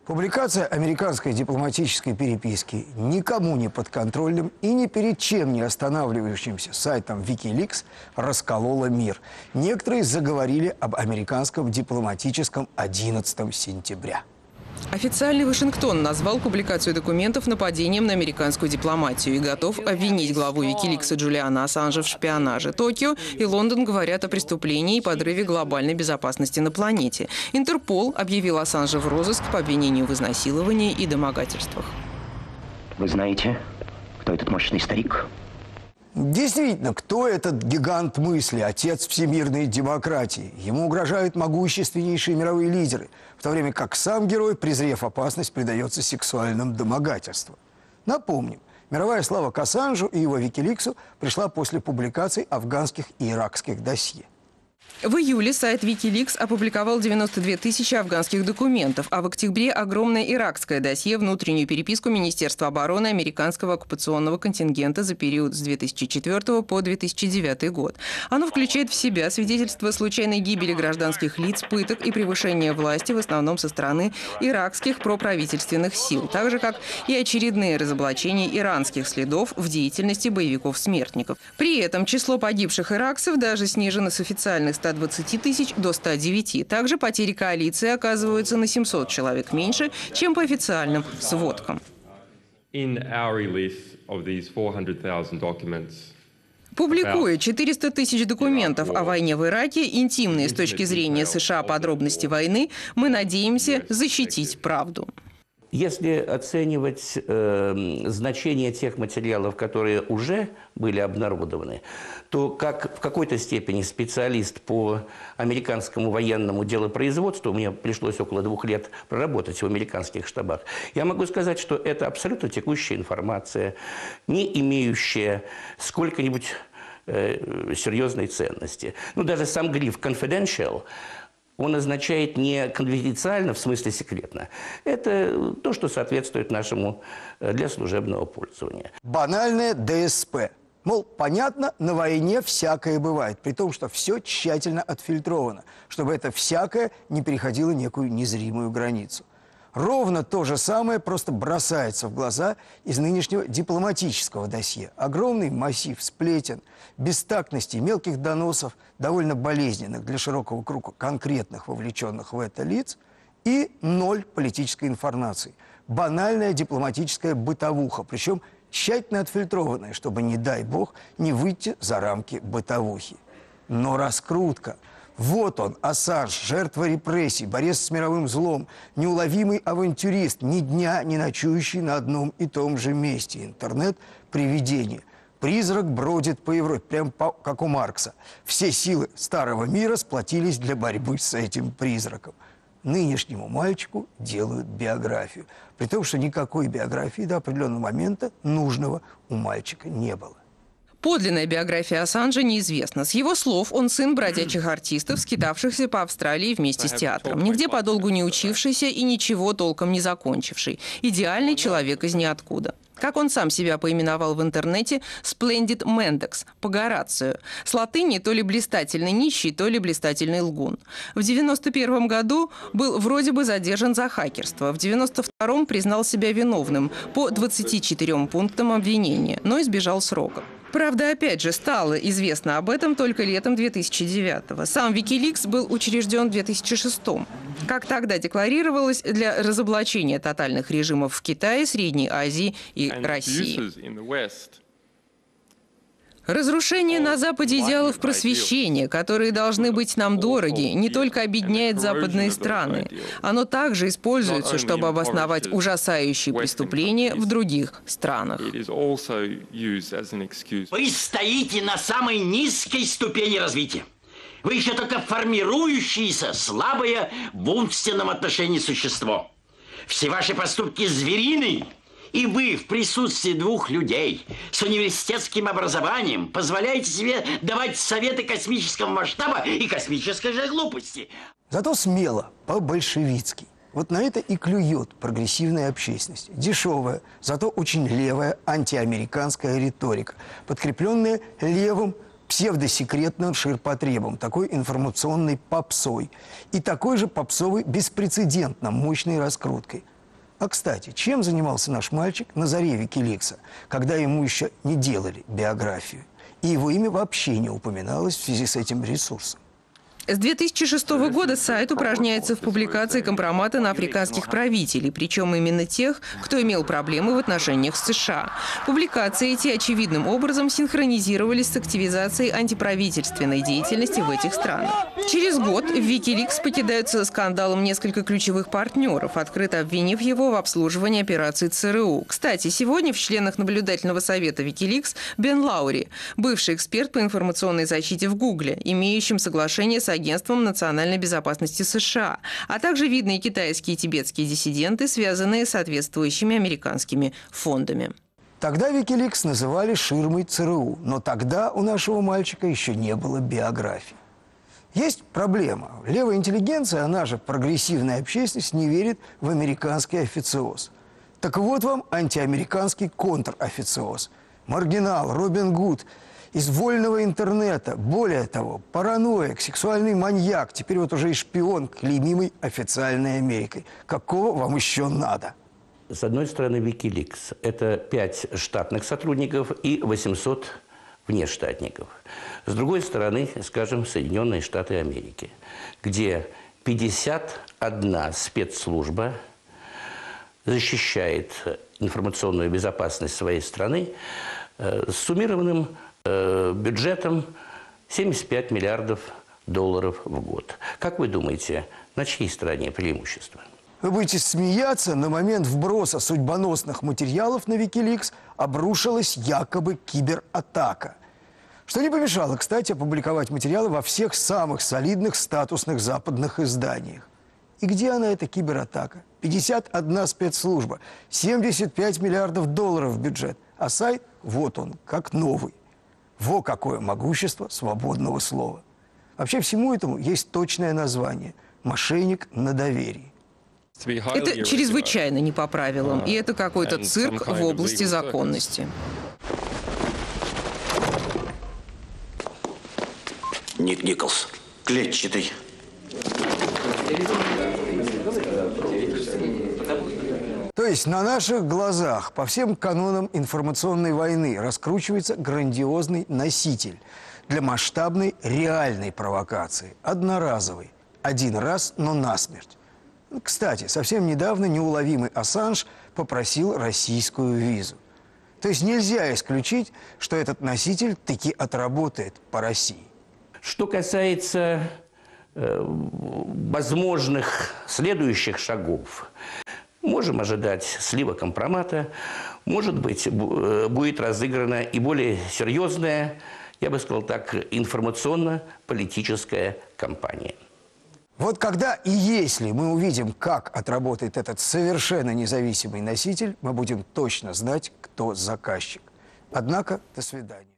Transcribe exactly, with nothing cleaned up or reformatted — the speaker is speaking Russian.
Публикация американской дипломатической переписки никому не подконтрольным и ни перед чем не останавливающимся сайтом Wikileaks расколола мир. Некоторые заговорили об американском дипломатическом одиннадцатого сентября. Официальный Вашингтон назвал публикацию документов нападением на американскую дипломатию и готов обвинить главу Викиликса Джулиана Ассанжа в шпионаже. Токио и Лондон говорят о преступлении и подрыве глобальной безопасности на планете. Интерпол объявил Ассанжа в розыск по обвинению в изнасиловании и домогательствах. Вы знаете, кто этот мощный старик? Действительно, кто этот гигант мысли, отец всемирной демократии? Ему угрожают могущественнейшие мировые лидеры, в то время как сам герой, презрев опасность, предается сексуальным домогательствам. Напомним, мировая слава к Ассанжу и его Викиликсу пришла после публикаций афганских и иракских досье. В июле сайт Wikileaks опубликовал девяносто две тысячи афганских документов, а в октябре огромное иракское досье, внутреннюю переписку Министерства обороны американского оккупационного контингента за период с две тысячи четвёртого по две тысячи девятый год. Оно включает в себя свидетельства случайной гибели гражданских лиц, пыток и превышения власти, в основном со стороны иракских проправительственных сил, так же как и очередные разоблачения иранских следов в деятельности боевиков-смертников. При этом число погибших иракцев даже снижено с официальных ста двадцати тысяч до ста девяти. Также потери коалиции оказываются на семьсот человек меньше, чем по официальным сводкам. Публикуя четыреста тысяч документов о войне в Ираке, интимные с точки зрения США подробности войны, мы надеемся защитить правду. Если оценивать э, значение тех материалов, которые уже были обнародованы, то как в какой-то степени специалист по американскому военному делопроизводству, мне пришлось около двух лет проработать в американских штабах, я могу сказать, что это абсолютно текущая информация, не имеющая сколько-нибудь э, серьезной ценности. Ну, даже сам гриф «confidential», он означает не конфиденциально, в смысле секретно. Это то, что соответствует нашему для служебного пользования. Банальное ДСП. Мол, понятно, на войне всякое бывает, при том, что все тщательно отфильтровано, чтобы это всякое не переходило некую незримую границу. Ровно то же самое просто бросается в глаза из нынешнего дипломатического досье. Огромный массив сплетен, бестактностей, мелких доносов, довольно болезненных для широкого круга конкретных вовлеченных в это лиц, и ноль политической информации. Банальная дипломатическая бытовуха, причем тщательно отфильтрованная, чтобы, не дай бог, не выйти за рамки бытовухи. Но раскрутка. Вот он, Ассанж, жертва репрессий, борец с мировым злом, неуловимый авантюрист, ни дня не ночующий на одном и том же месте. Интернет – привидение. Призрак бродит по Европе, прям по, как у Маркса. Все силы старого мира сплотились для борьбы с этим призраком. Нынешнему мальчику делают биографию. При том, что никакой биографии до определенного момента нужного у мальчика не было. Подлинная биография Ассанжа неизвестна. С его слов, он сын бродячих артистов, скитавшихся по Австралии вместе с театром. Нигде подолгу не учившийся и ничего толком не закончивший. Идеальный человек из ниоткуда. Как он сам себя поименовал в интернете, «Splendid Mendex» по Горацию. С латыни то ли блистательный нищий, то ли блистательный лгун. В девяносто первом году был вроде бы задержан за хакерство. В девяносто втором признал себя виновным по двадцати четырем пунктам обвинения, но избежал срока. Правда, опять же, стало известно об этом только летом две тысячи девятого. Сам Wikileaks был учрежден в две тысячи шестом. Как тогда декларировалось, для разоблачения тотальных режимов в Китае, Средней Азии и России. Разрушение на Западе идеалов просвещения, которые должны быть нам дороги, не только объединяет западные страны. Оно также используется, чтобы обосновать ужасающие преступления в других странах. Вы стоите на самой низкой ступени развития. Вы еще только формирующееся, слабое в умственном отношении существо. Все ваши поступки звериные. И вы в присутствии двух людей с университетским образованием позволяете себе давать советы космического масштаба и космической же глупости. Зато смело, по-большевицки. Вот на это и клюет прогрессивная общественность. Дешевая, зато очень левая антиамериканская риторика, подкрепленная левым псевдосекретным ширпотребом, такой информационной попсой и такой же попсовой беспрецедентно мощной раскруткой. А, кстати, чем занимался наш мальчик на заре Викиликса, когда ему еще не делали биографию? И его имя вообще не упоминалось в связи с этим ресурсом. С две тысячи шестого года сайт упражняется в публикации компромата на африканских правителей, причем именно тех, кто имел проблемы в отношениях с США. Публикации эти очевидным образом синхронизировались с активизацией антиправительственной деятельности в этих странах. Через год в Wikileaks покидают со скандалом несколько ключевых партнеров, открыто обвинив его в обслуживании операции ЦРУ. Кстати, сегодня в членах наблюдательного совета Wikileaks Бен Лаури, бывший эксперт по информационной защите в Гугле, имеющим соглашение с Агентством национальной безопасности США, а также видные китайские и тибетские диссиденты, связанные с соответствующими американскими фондами. Тогда Викиликс называли ширмой ЦРУ, но тогда у нашего мальчика еще не было биографии. Есть проблема. Левая интеллигенция, она же прогрессивная общественность, не верит в американский официоз. Так вот вам антиамериканский контрофициоз. Маргинал, Робин Гуд из вольного интернета. Более того, параноик, сексуальный маньяк, теперь вот уже и шпион, клеймимый официальной Америкой. Какого вам еще надо? С одной стороны, Wikileaks – это пять штатных сотрудников и восемьсот внештатников. С другой стороны, скажем, Соединенные Штаты Америки, где пятьдесят одна спецслужба защищает информационную безопасность своей страны э, с суммированным э, бюджетом семьдесят пять миллиардов долларов в год. Как вы думаете, на чьей стороне преимущество? Вы будете смеяться, на момент вброса судьбоносных материалов на Wikileaks обрушилась якобы кибератака. Что не помешало, кстати, опубликовать материалы во всех самых солидных статусных западных изданиях. И где она, эта кибератака? пятьдесят одна спецслужба, семьдесят пять миллиардов долларов бюджет, а сайт вот он, как новый. Во какое могущество свободного слова. Вообще всему этому есть точное название – мошенник на доверии. Это чрезвычайно не по правилам, и это какой-то цирк в области законности. Ник Николс, клетчатый. То есть на наших глазах по всем канонам информационной войны раскручивается грандиозный носитель для масштабной реальной провокации, одноразовой, один раз, но насмерть. Кстати, совсем недавно неуловимый Ассанж попросил российскую визу. То есть нельзя исключить, что этот носитель таки отработает по России. Что касается э, возможных следующих шагов, можем ожидать слива компромата, может быть, будет разыграна и более серьезная, я бы сказал так, информационно-политическая кампания. Вот когда и если мы увидим, как отработает этот совершенно независимый носитель, мы будем точно знать, кто заказчик. Однако, до свидания.